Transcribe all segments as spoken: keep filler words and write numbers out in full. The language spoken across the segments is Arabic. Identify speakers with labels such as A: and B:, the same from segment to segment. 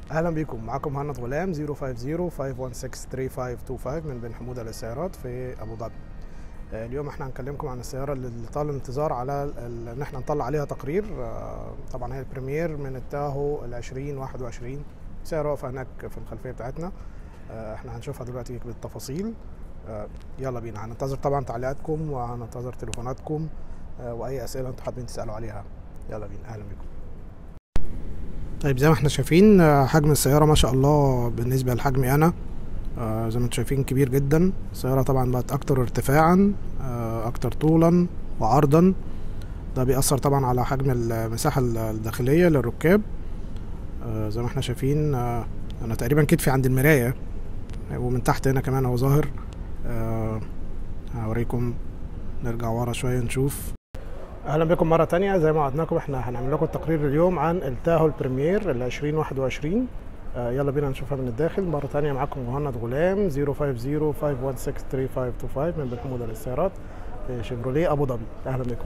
A: اهلا بيكم. معاكم مهند غلام صفر خمسة صفر خمسة واحد ستة ثلاثة خمسة اتنين خمسة من بن حمودة للسيارات في ابو ظبي. آه، اليوم احنا هنكلمكم عن السياره اللي طال الانتظار على ال- ان احنا نطلع عليها تقرير. آه، طبعا هي البريمير من التاهو ال عشرين واحد وعشرين. سياره واقفه هناك في الخلفيه بتاعتنا. آه، احنا هنشوفها دلوقتي بالتفاصيل. آه، يلا بينا. هننتظر طبعا تعليقاتكم وهننتظر تليفوناتكم آه، واي اسئله انتم حابين تسالوا عليها. يلا بينا. اهلا بكم. طيب زي ما احنا شايفين، آه، حجم السيارة ما شاء الله بالنسبة لحجمي أنا، آه، زي ما انتم شايفين كبير جدا. السيارة طبعا بقت أكتر ارتفاعا، آه، أكتر طولا وعرضا. ده بيأثر طبعا على حجم المساحة الداخلية للركاب. آه، زي ما احنا شايفين، آه، أنا تقريبا كتفي عند المراية، ومن تحت هنا كمان هو ظاهر. آه، هوريكم. نرجع ورا شوية نشوف. اهلا بكم مره تانية. زي ما وعدناكم احنا هنعمل لكم التقرير اليوم عن التاهو البريمير ال عشرين واحد وعشرين. آه يلا بينا نشوفها من الداخل مره تانية. معاكم مهند غلام صفر خمسة صفر خمسة واحد ستة ثلاثة خمسة اتنين خمسة من بن حمودة للسيارات في شيفروليه ابو ظبي. اهلا بكم.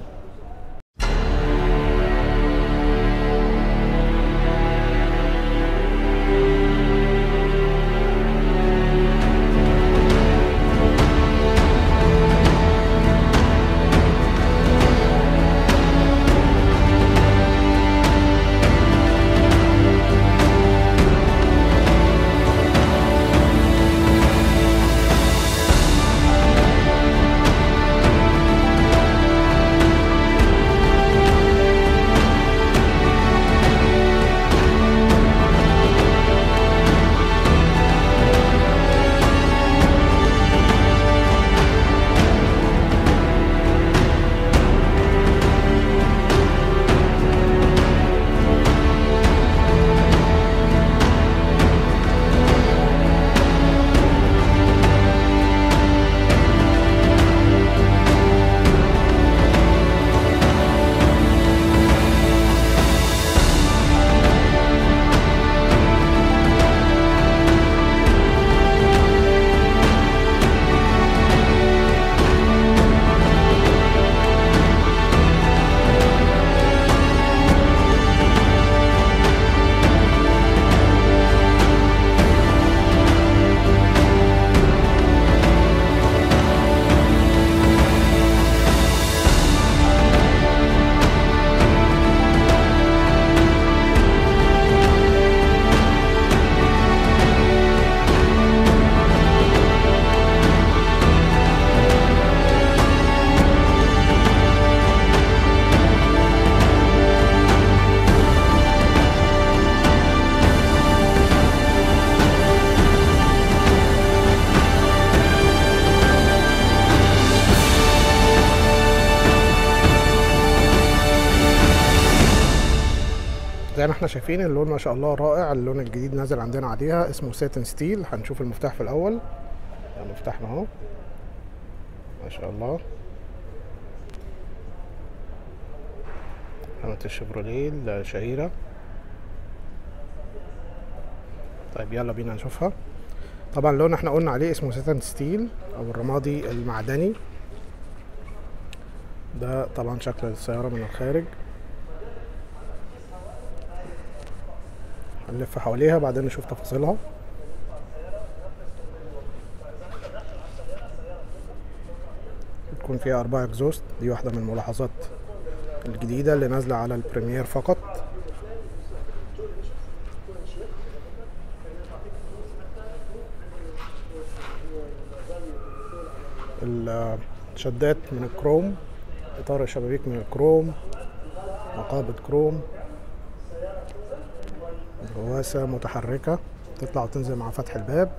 A: زي ما احنا شايفين اللون ما شاء الله رائع. اللون الجديد نازل عندنا عليها اسمه ساتن ستيل. هنشوف المفتاح في الاول. المفتاح اهو ما شاء الله. علامة الشيفروليه الشهيرة. طيب يلا بينا نشوفها. طبعا اللون احنا قلنا عليه اسمه ساتن ستيل او الرمادي المعدني. ده طبعا شكل السيارة من الخارج. هنلف حواليها بعدين نشوف تفاصيلها. بتكون فيها أربعة اكزوست. دي واحدة من الملاحظات الجديدة اللي نازلة على البريمير فقط. الشدات من الكروم، إطار الشبابيك من الكروم، مقابض كروم، غواسة متحركة تطلع وتنزل مع فتح الباب.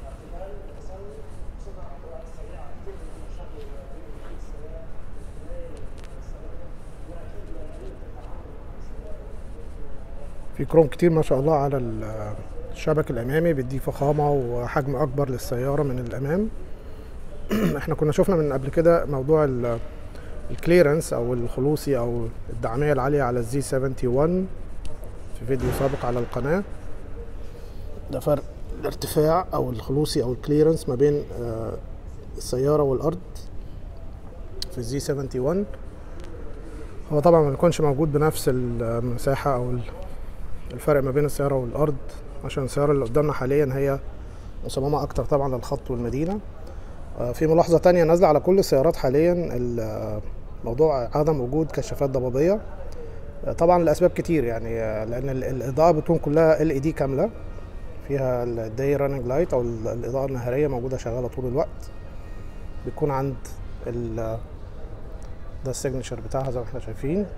A: في كروم كتير ما شاء الله على الشبك الأمامي، بيدي فخامة وحجم أكبر للسيارة من الأمام. احنا كنا شفنا من قبل كده موضوع الكليرنس أو الخلوصي أو الدعمية العالية على الزي واحد وسبعين في فيديو سابق على القناة. ده فرق الارتفاع او الخلوصي او الكليرنس ما بين السيارة والارض في الزي واحد وسبعين. هو طبعا ما بيكونش موجود بنفس المساحة او الفرق ما بين السيارة والارض عشان السيارة اللي قدامنا حاليا هي مصممة اكتر طبعا للخط والمدينة. في ملاحظة تانية نازلة على كل السيارات حاليا، موضوع عدم وجود كشافات ضبابية، طبعا لأسباب كتير يعني، لأن الإضاءة بتكون كلها ال اي دي كاملة، فيها الداي راننج لايت أو الإضاءة النهارية موجودة شغالة طول الوقت. بيكون عند ال ده السيجنتشر بتاعها زي ما احنا شايفين.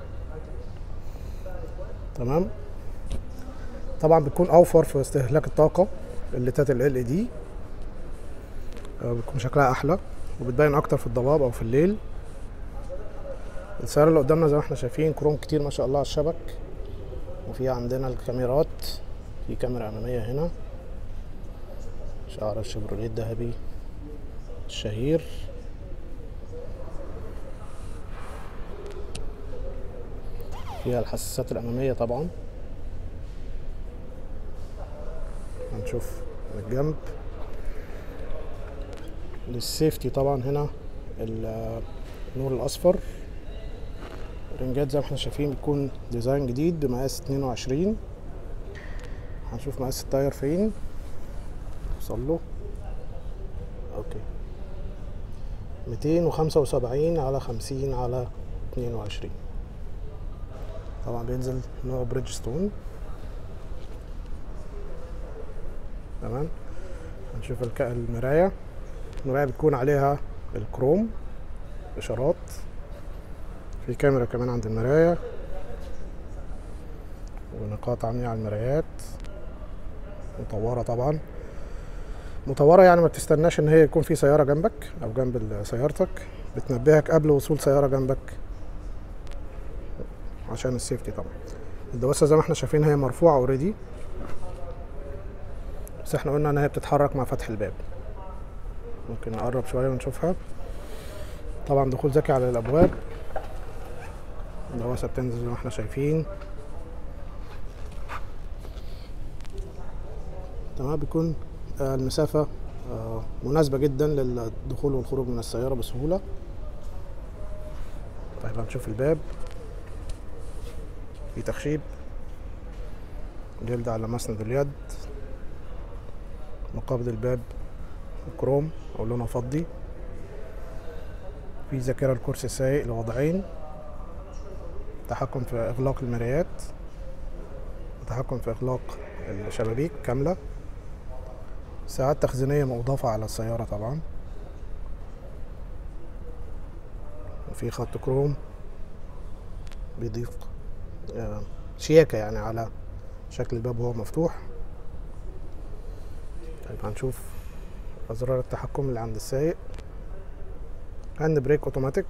A: تمام. طبعا بتكون أوفر في استهلاك الطاقة الليتات ال اي دي، بتكون شكلها أحلى وبتبين أكتر في الضباب أو في الليل. السيارة اللي قدامنا زي ما احنا شايفين كروم كتير ما شاء الله على الشبك، وفي عندنا الكاميرات، في كاميرا أمامية هنا، شعار الشيفروليه الذهبي الشهير. فيها الحساسات الأمامية طبعا. هنشوف من الجنب للسيفتي طبعا هنا النور الأصفر. رنجات زي ما احنا شايفين بيكون ديزاين جديد بمقاس اتنين وعشرين. هنشوف مقاس التاير فين وصل له. اوكي، ميتين وخمسة وسبعين على خمسين على اتنين وعشرين. طبعا بينزل نوع بريدجستون. تمام. هنشوف المراية. المراية بتكون عليها الكروم اشارات. في كاميرا كمان عند المراية ونقاط عامية على المرايات. مطورة طبعا، مطورة يعني ما بتستناش ان هي يكون في سيارة جنبك او جنب سيارتك، بتنبهك قبل وصول سيارة جنبك عشان السيفتي طبعا. الدواسة زي ما احنا شايفين هي مرفوعة اوريدي، بس احنا قلنا ان هي بتتحرك مع فتح الباب. ممكن نقرب شوية ونشوفها. طبعا دخول ذكي على الابواب. الدواسة بتنزل زي ما احنا شايفين. تمام. بيكون المسافة مناسبة جدا للدخول والخروج من السيارة بسهولة. طيب هنشوف الباب. في تخشيب جلد على مسند اليد. مقابض الباب كروم او لونه فضي. في ذاكرة الكرسي السايق لوضعين. تحكم في اغلاق المرايات، تحكم في اغلاق الشبابيك كاملة. ساعات تخزينية مضافة على السيارة طبعا. وفي خط كروم بيضيف شياكة يعني على شكل الباب وهو مفتوح. طيب هنشوف أزرار التحكم اللي عند السايق. هاند بريك اوتوماتيك،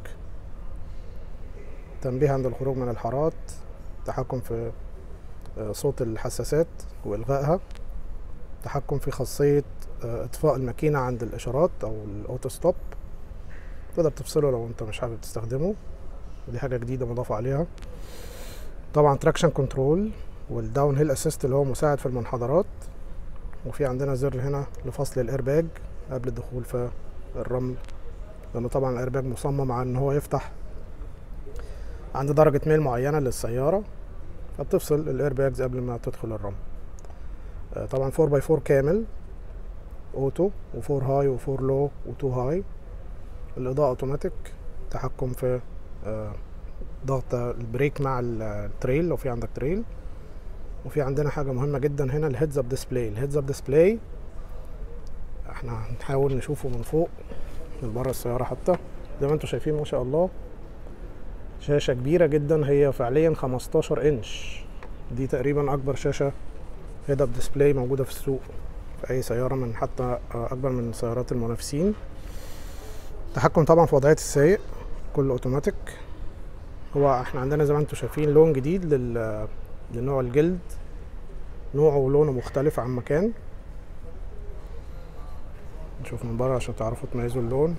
A: تنبيه عند الخروج من الحارات، تحكم في صوت الحساسات والغائها، تحكم في خاصية اطفاء الماكينة عند الاشارات او الاوتو ستوب، تقدر تفصله لو انت مش حابب تستخدمه، ودي حاجة جديدة مضافة عليها. طبعا تراكشن كنترول والداون هيل اسيست اللي هو مساعد في المنحدرات. وفي عندنا زر هنا لفصل الايرباج قبل الدخول في الرمل، لانه طبعا الايرباج مصمم على ان هو يفتح عند درجة ميل معينة للسيارة، فبتفصل الايرباجز قبل ما تدخل الرمل. طبعا فور باي فور كامل اوتو، وفور هاي وفور لو وتو هاي. الاضاءة اوتوماتيك، تحكم في ضغط البريك مع التريل لو في عندك تريل. وفي عندنا حاجة مهمة جدا هنا، الهيدز اب ديسبلاي. الهيدز اب ديسبلاي احنا هنحاول نشوفه من فوق من بره السيارة، حتى زي ما انتم شايفين ما شاء الله شاشة كبيرة جدا، هي فعليا خمستاشر انش. دي تقريبا اكبر شاشة هيد اب ديسبلاي موجودة في السوق في اي سيارة، من حتى اكبر من سيارات المنافسين. تحكم طبعا في وضعية السايق، كل اوتوماتيك. هو احنا عندنا زي ما انتم شايفين لون جديد لل... لنوع الجلد، نوعه ولونه مختلف عن مكان. نشوف من بره عشان تعرفوا تميزوا اللون.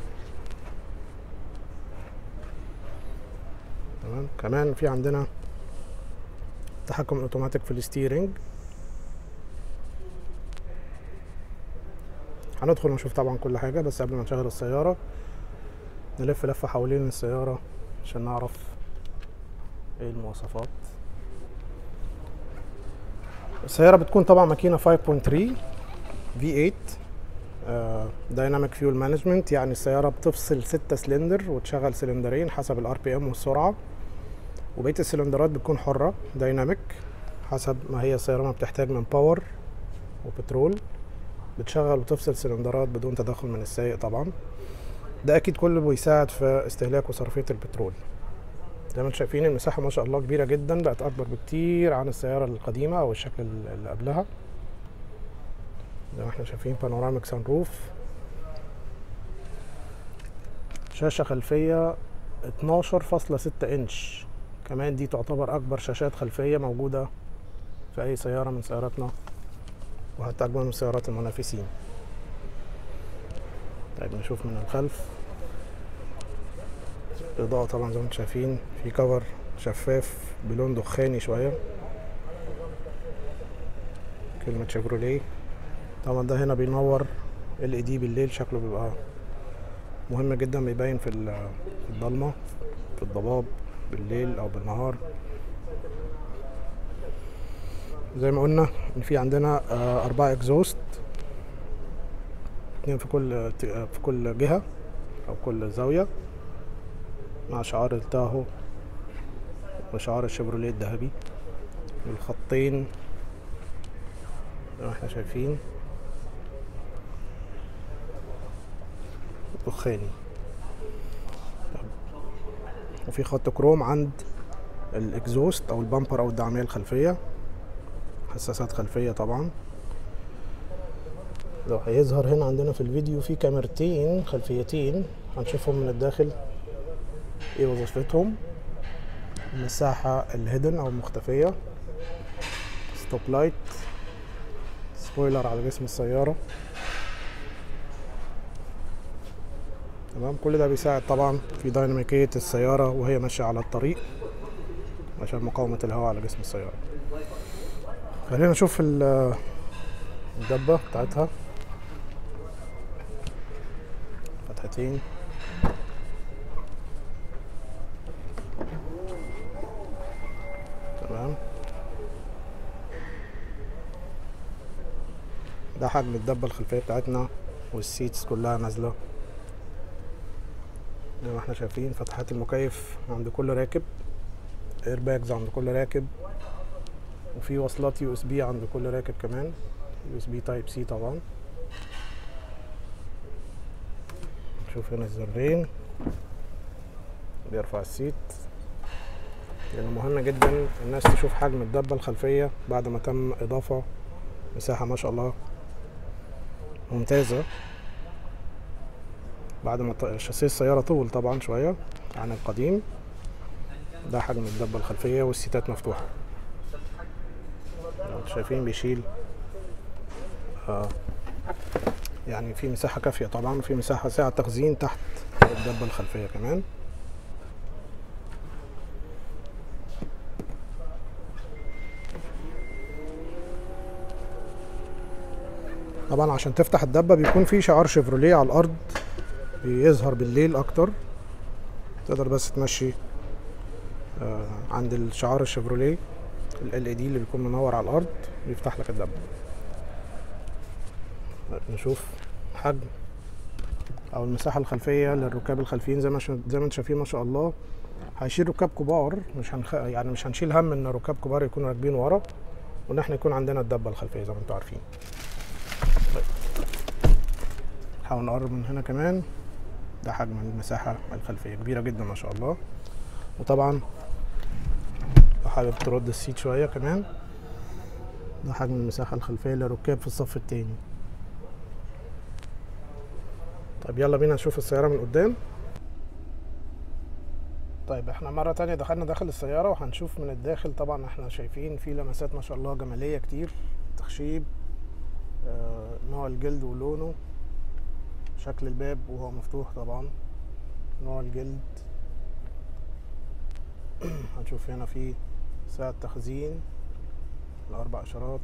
A: تمام. كمان في عندنا تحكم اوتوماتيك في الستيرنج. هندخل ونشوف طبعا كل حاجة، بس قبل ما نشغل السيارة نلف لفة حوالين السيارة عشان نعرف ايه المواصفات. السيارة بتكون طبعا ماكينة خمسة فاصلة ثلاثة في ثمانية دايناميك فيول مانجمنت، يعني السيارة بتفصل ستة سلندر وتشغل سلندرين حسب الار بي ام والسرعة، وبقية السلندرات بتكون حرة دايناميك حسب ما هي السيارة ما بتحتاج من باور وبترول، بتشغل وتفصل سلندرات بدون تدخل من السائق طبعا. ده اكيد كله بيساعد في استهلاك وصرفية البترول. زي ما انتم شايفين المساحة ما شاء الله كبيرة جدا، بقت اكبر بكتير عن السيارة القديمة او الشكل اللي قبلها. زي ما احنا شايفين بانوراميك سان روف، شاشة خلفية اتناشر فاصلة ستة انش، كمان دي تعتبر اكبر شاشات خلفية موجودة في اي سيارة من سياراتنا، وحتى اكبر من سيارات المنافسين. طيب نشوف من الخلف الاضاءة، طبعا زي ما انتم شايفين في كفر شفاف بلون دخاني شوية، كلمة شيفروليه. طبعا ده هنا بينور ال اي دي بالليل، شكله بيبقى مهم جدا، بيبين في الضلمة في الضباب بالليل او بالنهار. زي ما قلنا ان في عندنا اربعة اكزوست، اتنين في كل في كل جهة او كل زاوية، مع شعار التاهو وشعار الشيفروليه الذهبي، والخطين زي ما احنا شايفين دخاني، وفي خط كروم عند الاكزوست او البامبر او الدعامية الخلفية، حساسات خلفية طبعا. لو هيظهر هنا عندنا في الفيديو في كاميرتين خلفيتين، هنشوفهم من الداخل ايه وظيفتهم. المساحة الهيدن او المختفية، ستوب لايت، سبويلر على جسم السيارة. تمام، كل ده بيساعد طبعا في ديناميكية السيارة وهي ماشية على الطريق عشان مقاومة الهواء على جسم السيارة. خلينا نشوف الدبة بتاعتها، فتحتين، تمام. ده حجم الدبة الخلفية بتاعتنا، والسيتس كلها نازلة زي ما احنا شايفين. فتحات المكيف عند كل راكب، ايرباجز عند كل راكب، وفي وصلات يو اس بي عند كل راكب كمان، يو اس بي تايب سي طبعا. نشوف هنا الزرين بيرفع السيت، لانه مهم جدا الناس تشوف حجم الدبة الخلفية بعد ما تم اضافة مساحة ما شاء الله ممتازة، بعد ما شاسيه السيارة طول طبعا شوية عن القديم. ده حجم الدبة الخلفية والسيتات مفتوحة، لو شايفين بيشيل آه يعني في مساحة كافية طبعا، وفي مساحة سعة تخزين تحت الدبة الخلفية كمان. طبعا عشان تفتح الدبة بيكون في شعار شيفروليه على الارض، بيظهر بالليل اكتر، تقدر بس تمشي آه عند الشعار الشيفروليه ال اي دي اللي بيكون منور على الارض، بيفتح لك الدبة. نشوف حجم او المساحة الخلفية للركاب الخلفيين، زي ما زي ما انتم شايفين ما شاء الله. هيشيل ركاب كبار، مش هنخ... يعني مش هنشيل هم ان ركاب كبار يكونوا راكبين ورا، وان احنا يكون عندنا الدبة الخلفية زي ما انتم عارفين. طيب نحاول نقرب من هنا كمان. ده حجم المساحة الخلفية كبيرة جدا ما شاء الله. وطبعا لو حابب ترد السيت شوية كمان، ده حجم المساحة الخلفية للركاب في الصف التاني. طيب يلا بينا نشوف السيارة من قدام. طيب احنا مرة تانية دخلنا داخل السيارة وهنشوف من الداخل. طبعا احنا شايفين في لمسات ما شاء الله جمالية كتير، تخشيب، آه نوع الجلد ولونه، شكل الباب وهو مفتوح طبعا، نوع الجلد. هنشوف هنا في ساعة تخزين، الأربع إشارات.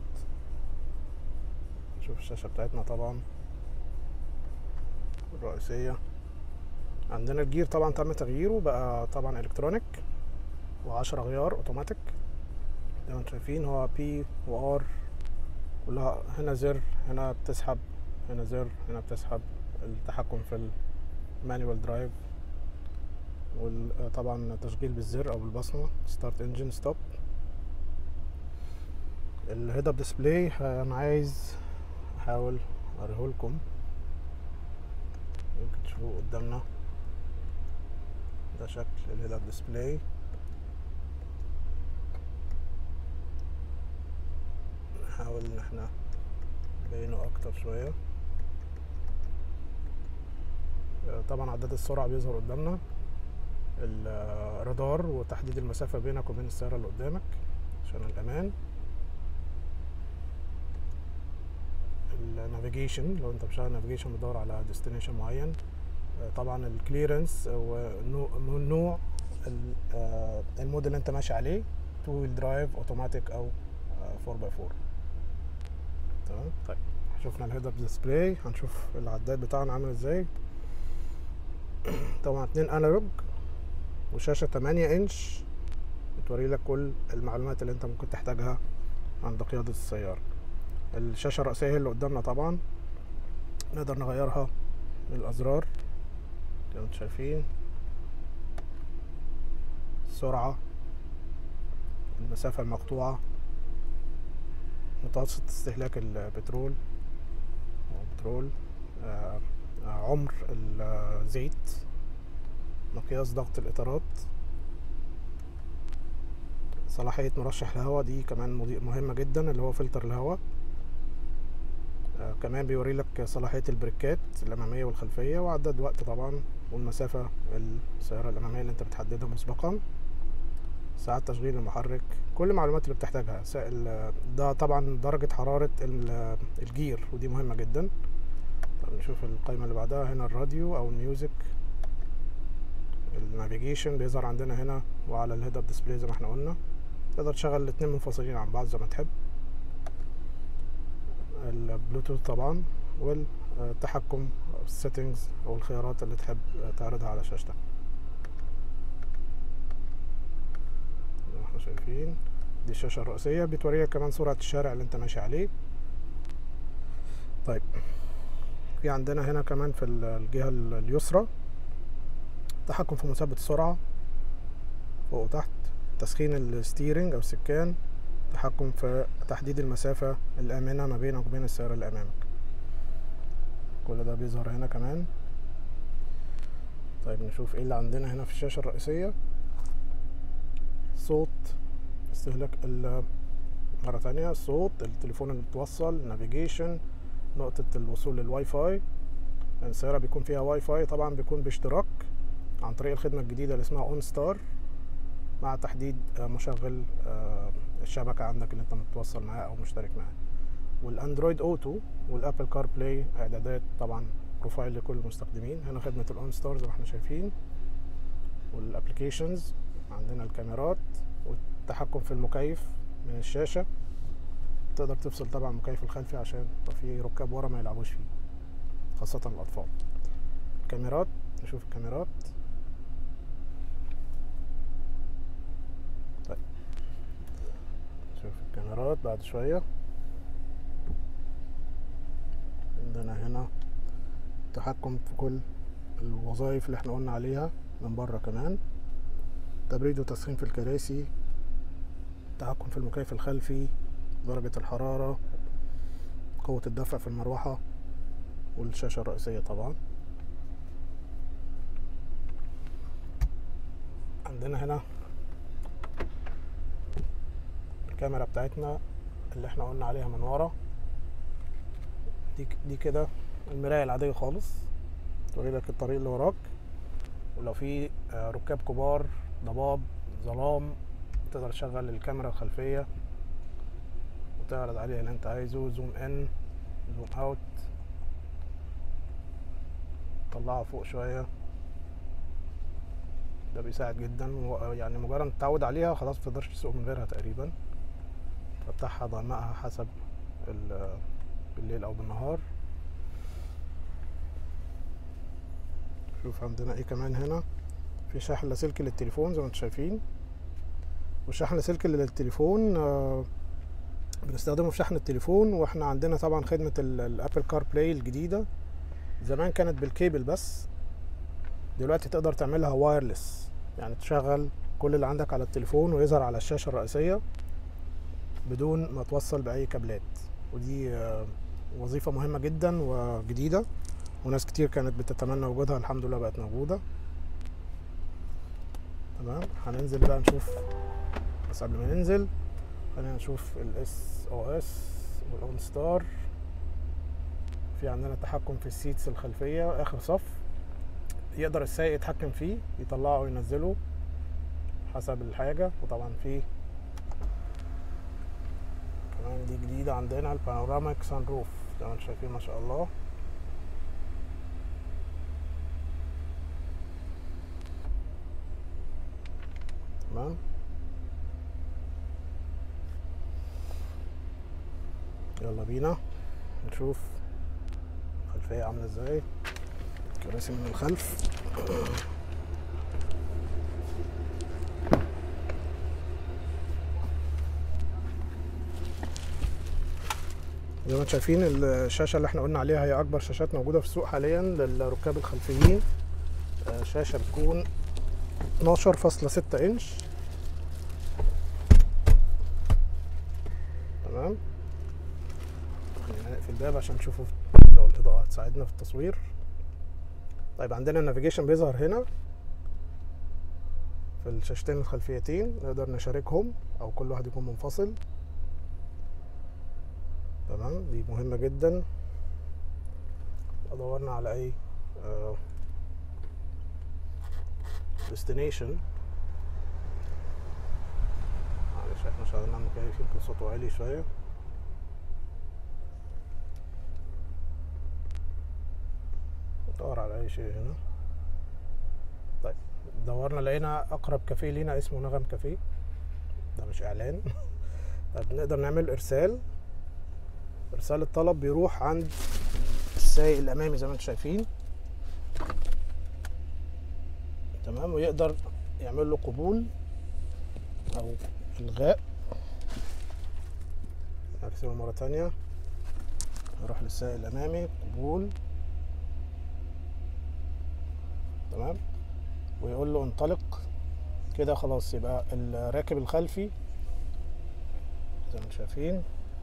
A: نشوف الشاشة بتاعتنا طبعا الرئيسية. عندنا الجير طبعا تم تغييره بقى طبعا الكترونيك، وعشرة غيار اوتوماتيك زي ما انتم شايفين. هو بي وار كلها. هنا زر، هنا بتسحب، هنا زر، هنا بتسحب. التحكم في المانيوال درايف، وطبعا تشغيل بالزر او بالبصمه ستارت انجن ستوب. الهيد اب ديسبلاي انا عايز احاول اوريهولكم، يمكن تشوفوه قدامنا. ده شكل الهيد اب ديسبلاي. نحاول ان احنا نبينه اكتر شويه. طبعا عداد السرعه بيظهر قدامنا، الرادار وتحديد المسافه بينك وبين السياره اللي قدامك عشان الامان. النافيجيشن، لو انت مشغل نافيجيشن بتدور على ديستنيشن معين. طبعا الكليرنس ونوع المود اللي انت ماشي عليه، تو ويل درايف، اوتوماتيك او فور باي فور. تمام. طيب شفنا الهيد اب ديسبلاي، هنشوف العداد بتاعنا عامل ازاي. طبعا اتنين انالوج وشاشه تمانية انش بتوري لك كل المعلومات اللي انت ممكن تحتاجها عند قياده السياره. الشاشه الرئيسيه اللي قدامنا طبعا نقدر نغيرها من الازرار زي ما انتم شايفين. السرعه، المسافه المقطوعه، متوسط استهلاك البترول البترول آه، عمر الزيت، مقياس ضغط الاطارات، صلاحيه مرشح الهواء، دي كمان مهمه جدا، اللي هو فلتر الهواء. آه كمان بيوري لك صلاحيه البريكات الاماميه والخلفيه، وعداد وقت طبعا، والمسافه السياره الاماميه اللي انت بتحددها مسبقا، ساعات تشغيل المحرك، كل المعلومات اللي بتحتاجها. ده طبعا درجه حراره الجير، ودي مهمه جدا. طب نشوف القائمه اللي بعدها. هنا الراديو او الميوزك. النافيجيشن بيظهر عندنا هنا وعلى الهيد اب ديسبلاي زي ما احنا قلنا. تقدر تشغل الاتنين منفصلين عن بعض زي ما تحب. البلوتوث طبعا، والتحكم السيتنجز او الخيارات اللي تحب تعرضها على شاشتك زي ما احنا شايفين. دي الشاشه الرئيسيه، بتوريك كمان سرعه الشارع اللي انت ماشي عليه. طيب في عندنا هنا كمان في الجهه اليسرى تحكم في مثبت السرعه فوق وتحت، تسخين الستيرنج او السكان، تحكم في تحديد المسافة الآمنة ما بينك وبين السيارة اللي أمامك. كل ده بيظهر هنا كمان. طيب نشوف ايه اللي عندنا هنا في الشاشة الرئيسية. صوت، استهلاك مرة تانية، الصوت، التليفون المتوصل، نافيجيشن، نقطة الوصول للواي فاي. السيارة بيكون فيها واي فاي طبعا، بيكون باشتراك عن طريق الخدمة الجديدة اللي اسمها اون ستار، مع تحديد مشغل الشبكة عندك اللي انت متوصل معاه او مشترك معاه. والاندرويد اوتو والابل كار بلاي، اعدادات طبعا بروفايل لكل المستخدمين. هنا خدمة الاون ستار زي ما احنا شايفين. والابليكيشنز، عندنا الكاميرات والتحكم في المكيف من الشاشة. تقدر تفصل طبعا المكيف الخلفي عشان لو في ركاب ورا ما يلعبوش فيه، خاصة الاطفال. الكاميرات، نشوف الكاميرات. طيب نشوف الكاميرات بعد شوية. عندنا هنا تحكم في كل الوظائف اللي احنا قلنا عليها من بره كمان. تبريد وتسخين في الكراسي، تحكم في المكيف الخلفي، درجة الحرارة، قوة الدفع في المروحة، والشاشة الرئيسية طبعا. عندنا هنا الكاميرا بتاعتنا اللي احنا قلنا عليها من ورا. دي دي كده المراية العادية خالص، توري لك الطريق اللي وراك، ولو في ركاب كبار، ضباب، ظلام، تقدر تشغل الكاميرا الخلفية وتعرض عليها اللي انت عايزه. زوم ان، زوم اوت، طلعها فوق شوية. ده بيساعد جدا، يعني مجرد ما تتعود عليها خلاص متقدرش تسوق من غيرها تقريبا. تفتحها ضمائها حسب بالليل او بالنهار. شوف عندنا ايه كمان هنا. في شاحن لاسلكي للتليفون زي ما انتم شايفين. والشاحن لاسلكي للتليفون بنستخدمه في شحن التليفون. واحنا عندنا طبعا خدمة الابل كار بلاي الجديدة، زمان كانت بالكيبل بس، دلوقتي تقدر تعملها وايرلس، يعني تشغل كل اللي عندك على التليفون ويظهر على الشاشة الرئيسية بدون ما توصل بأي كابلات. ودي وظيفة مهمة جدا وجديدة، وناس كتير كانت بتتمنى وجودها، الحمد لله بقت موجودة. تمام، هننزل بقى نشوف، بس قبل ما ننزل خلينا نشوف الاس او اس والاون ستار. في عندنا التحكم في السيتس الخلفية اخر صف، يقدر السائق يتحكم فيه، يطلعه وينزله حسب الحاجة. وطبعا في كمان دي جديدة عندنا البانوراميك سان روف زي ما انتم شايفين ما شاء الله. تمام، يلا بينا نشوف الخلفية عاملة ازاي، كراسي من الخلف. زي ما انتم شايفين الشاشة اللي احنا قلنا عليها هي أكبر شاشات موجودة في السوق حاليا للركاب الخلفيين. شاشة بتكون اتناشر فاصلة ستة انش. تمام، خلينا نقفل الباب عشان نشوفوا لو الإضاءة هتساعدنا في التصوير. طيب عندنا النافيجيشن بيظهر هنا في الشاشتين الخلفيتين، نقدر نشاركهم أو كل واحد يكون منفصل. تمام، دي مهمة جدا. دورنا على أي ديستنيشن، معلش احنا شغالين على المكيف يمكن صوته عالي شوية. ندور على أي شيء هنا. طيب دورنا لقينا أقرب كافيه لينا اسمه نغم كافيه، ده مش إعلان. طيب نقدر نعمل إرسال. إرسال الطلب بيروح عند السائق الأمامي زي ما انتم شايفين. تمام، ويقدر يعمل له قبول أو إلغاء. نرسله مرة تانية، نروح للسائق الأمامي قبول. تمام، ويقول له انطلق كده خلاص. يبقى الراكب الخلفي زي ما انتم شايفين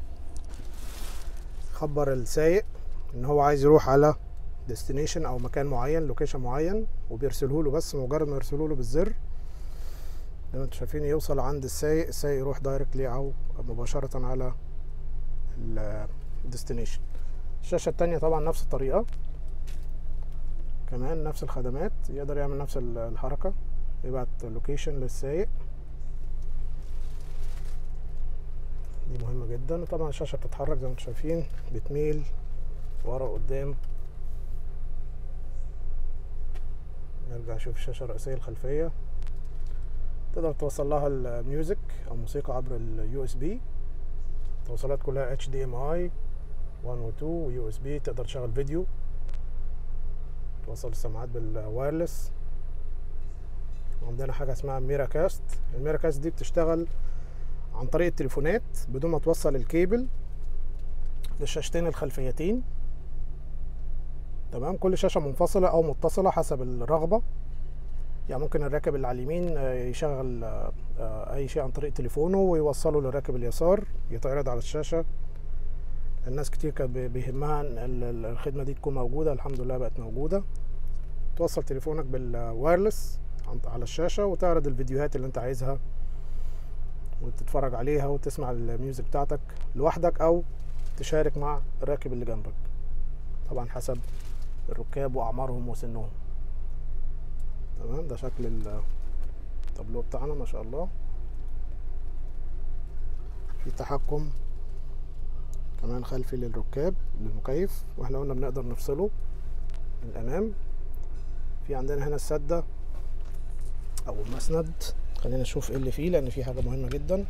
A: خبر السائق ان هو عايز يروح على ديستنيشن او مكان معين، لوكيشن معين، وبيرسله له. بس مجرد ما يرسله له بالزر زي ما انتم شايفين يوصل عند السائق، السائق يروح دايركتلي او مباشرة على الديستنيشن. الشاشة التانية طبعا نفس الطريقة، كمان نفس الخدمات، يقدر يعمل نفس الحركة، يبعت لوكيشن للسائق. دي مهمة جدا. وطبعا الشاشة بتتحرك زي ما انتم شايفين، بتميل ورا وقدام. نرجع نشوف الشاشة الرئيسية الخلفية، تقدر توصل لها الميوزك او موسيقى عبر اليو اس بي. توصيلات كلها اتش دي ام اي واحد و اتنين ويو اس بي. تقدر تشغل فيديو، توصل السماعات بالوايرلس. وعندنا حاجة اسمها ميرا كاست. الميرا كاست دي بتشتغل عن طريق التليفونات بدون ما توصل الكيبل للشاشتين الخلفيتين. تمام، كل شاشة منفصلة او متصلة حسب الرغبة. يعني ممكن الراكب اللي على اليمين يشغل اي شيء عن طريق تليفونه ويوصله للراكب اليسار يتعرض على الشاشة. الناس كتير كانت بيهمها ان الخدمة دي تكون موجودة، الحمد لله بقت موجودة. توصل تليفونك بالوايرلس على الشاشة وتعرض الفيديوهات اللي انت عايزها وتتفرج عليها وتسمع الميوزك بتاعتك لوحدك او تشارك مع الراكب اللي جنبك، طبعا حسب الركاب واعمارهم وسنهم. تمام، ده شكل التابلو بتاعنا ما شاء الله. في تحكم كمان خلفي للركاب للمكيف، واحنا قلنا بنقدر نفصله من الامام. في عندنا هنا السدة او المسند، خلينا نشوف ايه اللي فيه لان في حاجة مهمة جدا.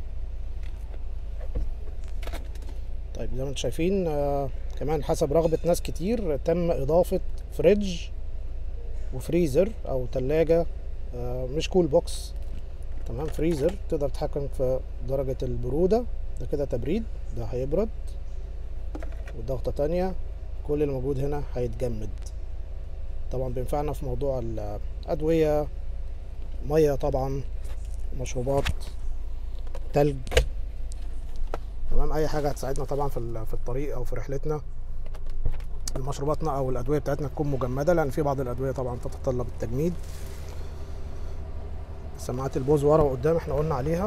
A: طيب زي ما انتم شايفين آه كمان حسب رغبة ناس كتير تم اضافة فريدج وفريزر او تلاجة، آه مش كول بوكس. تمام، فريزر تقدر تتحكم في درجة البرودة ده كده تبريد، ده هيبرد، وضغطة تانية كل اللي موجود هنا هيتجمد. طبعا بينفعنا في موضوع الأدوية، مية طبعا، مشروبات، تلج، تمام. اي حاجة هتساعدنا طبعا في في الطريق او في رحلتنا، مشروباتنا او الادوية بتاعتنا تكون مجمدة، لان في بعض الادوية طبعا تتطلب التجميد. سماعات البوز ورا وقدام احنا قلنا عليها،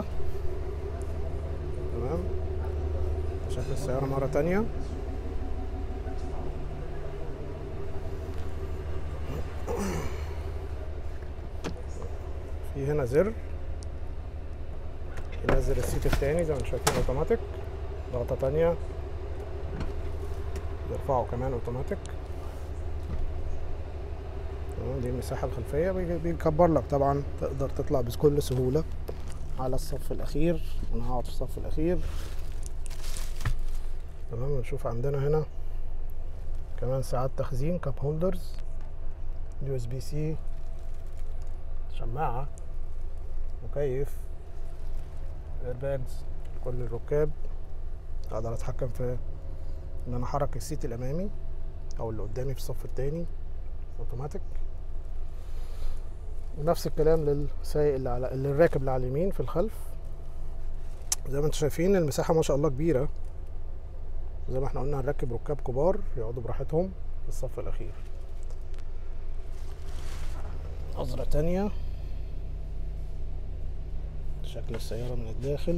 A: تمام. شكل السيارة مرة تانية. في هنا زر ينزل السيت التاني زي ما انتم شايفين اوتوماتيك، ضغطة تانية يرفعه كمان اوتوماتيك، تمام. دي المساحة الخلفية، بيكبر لك طبعا، تقدر تطلع بكل سهولة على الصف الأخير. أنا هقعد في الصف الأخير، تمام. ونشوف عندنا هنا كمان ساعات تخزين، كاب هولدرز، يو اس بي سي، شماعة، مكيف، ايرباجز كل الركاب. اقدر اتحكم في ان انا احرك السيت الامامي او اللي قدامي في الصف التاني اوتوماتيك. ونفس الكلام للسايق اللي على اللي الراكب اللي على اليمين في الخلف. زي ما انتم شايفين المساحة ما شاء الله كبيرة، زي ما احنا قلنا هنركب ركاب كبار يقعدوا براحتهم في الصف الاخير. نظرة تانية شكل السيارة من الداخل.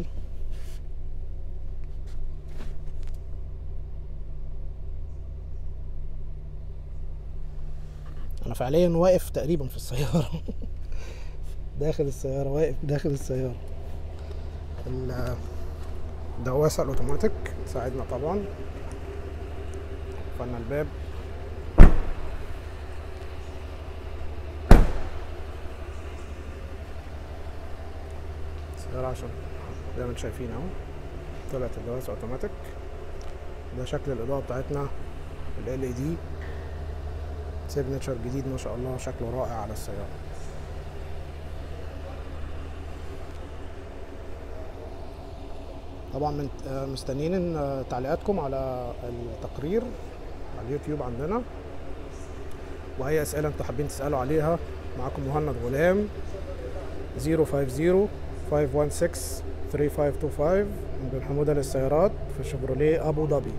A: انا فعليا واقف تقريبا في السيارة داخل السيارة، واقف داخل السيارة. الدواسة الاوتوماتيك تساعدنا طبعا. قفلنا الباب، السيارة عشان زي ما انتم شايفين اهو طلعت الدواسة اوتوماتيك. ده شكل الاضاءة بتاعتنا ال إل إي دي سيجنتشر جديد ما شاء الله، شكله رائع على السيارة. طبعا من مستنيين تعليقاتكم على التقرير على اليوتيوب عندنا، واي اسئله انتوا حابين تسالوا عليها. معاكم مهند غلام، صفر خمسة صفر خمسة واحد ستة ثلاثة خمسة اتنين خمسة من بن حمودة للسيارات في شيفروليه ابو ظبي.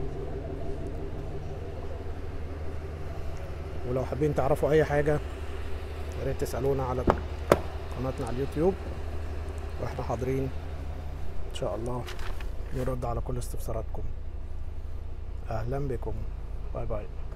A: ولو حابين تعرفوا اي حاجه يا ريت تسالونا على قناتنا على اليوتيوب، واحنا حاضرين ان شاء الله نرد على كل استفساراتكم. اهلا بكم، باي باي.